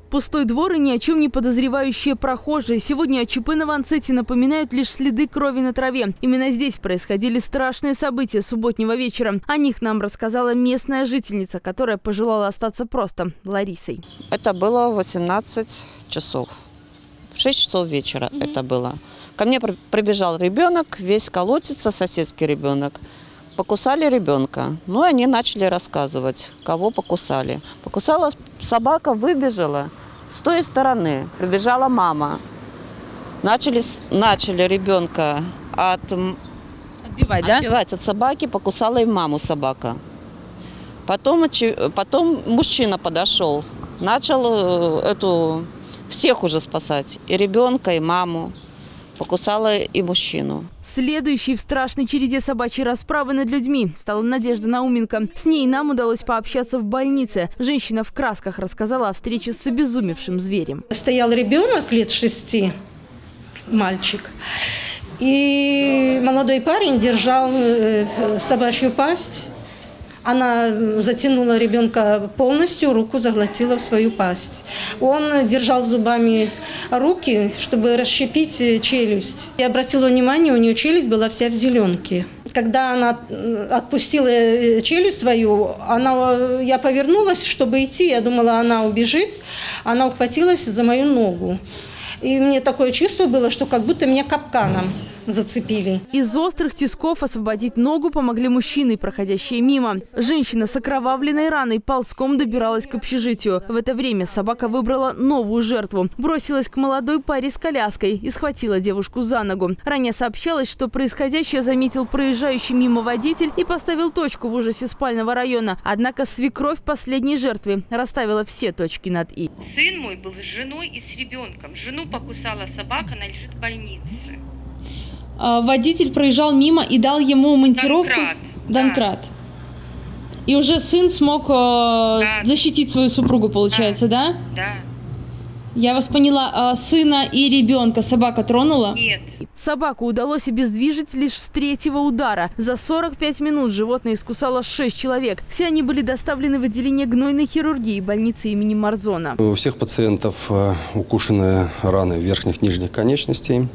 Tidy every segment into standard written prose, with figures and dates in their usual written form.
Пустой двор и ни о чем не подозревающие прохожие. Сегодня о ЧП на Ванцете напоминают лишь следы крови на траве. Именно здесь происходили страшные события субботнего вечера. О них нам рассказала местная жительница, которая пожелала остаться просто Ларисой. Это было 18 часов. 6 часов вечера это было. Ко мне прибежал ребенок, весь колотится, соседский ребенок. Покусали ребенка. Ну, они начали рассказывать, кого покусали. Покусала собака, выбежала с той стороны. Прибежала мама. Начали ребенка отбивать от собаки, покусала и маму собака. Потом мужчина подошел, начал всех уже спасать. И ребенка, и маму. Покусала и мужчину. Следующей в страшной череде собачьей расправы над людьми стала Надежда Науменко. С ней нам удалось пообщаться в больнице. Женщина в красках рассказала о встрече с обезумевшим зверем. Стоял ребенок лет 6, мальчик. И молодой парень держал собачью пасть. Она затянула ребенка полностью, руку заглотила в свою пасть. Он держал зубами руки, чтобы расщепить челюсть. Я обратила внимание, у нее челюсть была вся в зеленке. Когда она отпустила челюсть свою, я повернулась, чтобы идти. Я думала, она убежит. Она ухватилась за мою ногу. И мне такое чувство было, что как будто меня капканом зацепили. Из острых тисков освободить ногу помогли мужчины, проходящие мимо. Женщина с окровавленной раной ползком добиралась к общежитию. В это время собака выбрала новую жертву. Бросилась к молодой паре с коляской и схватила девушку за ногу. Ранее сообщалось, что происходящее заметил проезжающий мимо водитель и поставил точку в ужасе спального района. Однако свекровь последней жертвы расставила все точки над «и». Сын мой был с женой и с ребенком. Жену покусала собака, она лежит в больнице. Водитель проезжал мимо и дал ему монтировку. Донкрат. Да. И уже сын смог защитить свою супругу, получается, да? Да. Я вас поняла. Сына и ребенка собака тронула? Нет. Собаку удалось обездвижить лишь с 3-го удара. За 45 минут животное искусало 6 человек. Все они были доставлены в отделение гнойной хирургии больницы имени Марзона. У всех пациентов укушены раны верхних и нижних конечностей.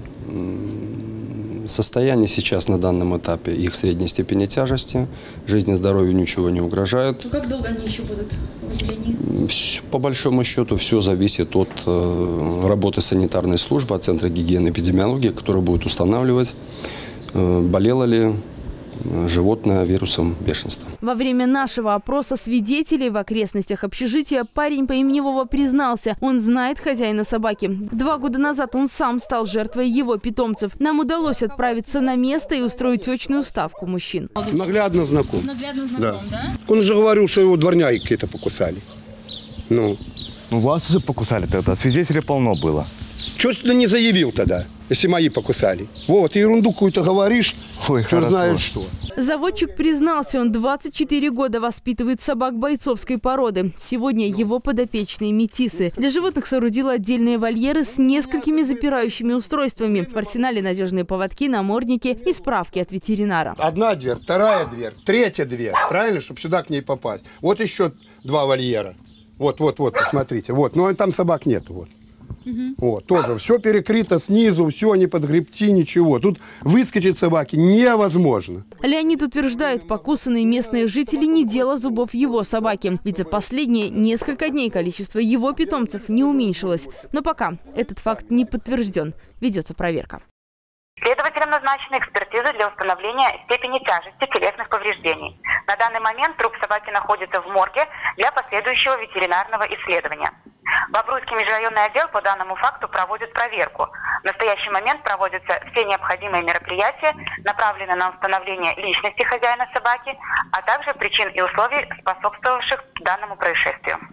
Состояние сейчас на данном этапе их средней степени тяжести. Жизни и здоровью ничего не угрожает. Как долго они еще будут в отделении? По большому счету все зависит от работы санитарной службы, от Центра гигиены и эпидемиологии, который будет устанавливать, болело ли животное вирусом бешенства. Во время нашего опроса свидетелей в окрестностях общежития парень по имени Вова признался, он знает хозяина собаки. 2 года назад он сам стал жертвой его питомцев. Нам удалось отправиться на место и устроить очную ставку мужчин. Наглядно знаком. Наглядно знаком, да? Он же говорил, что его дворняги какие-то покусали. Ну, вас уже покусали тогда, свидетелей полно было. Чего ты не заявил тогда, если мои покусали? Вот, ерунду какую-то говоришь, черт знает что. Заводчик признался, он 24 года воспитывает собак бойцовской породы. Сегодня его подопечные метисы. Для животных соорудил отдельные вольеры с несколькими запирающими устройствами. В арсенале надежные поводки, намордники и справки от ветеринара. 1 дверь, 2 дверь, 3 дверь, правильно, чтобы сюда к ней попасть. Вот еще 2 вольера. Вот, посмотрите. Вот, но там собак нету. Вот. Вот, тоже все перекрыто снизу, все, не подгребти, ничего. Тут выскочить собаки невозможно. Леонид утверждает, покусанные местные жители не дело зубов его собаки. Ведь за последние несколько дней количество его питомцев не уменьшилось. Но пока этот факт не подтвержден. Ведется проверка. Следователям назначены экспертизы для установления степени тяжести телесных повреждений. На данный момент труп собаки находится в морге для последующего ветеринарного исследования. Бобруйский межрайонный отдел по данному факту проводит проверку. В настоящий момент проводятся все необходимые мероприятия, направленные на установление личности хозяина собаки, а также причин и условий, способствовавших данному происшествию.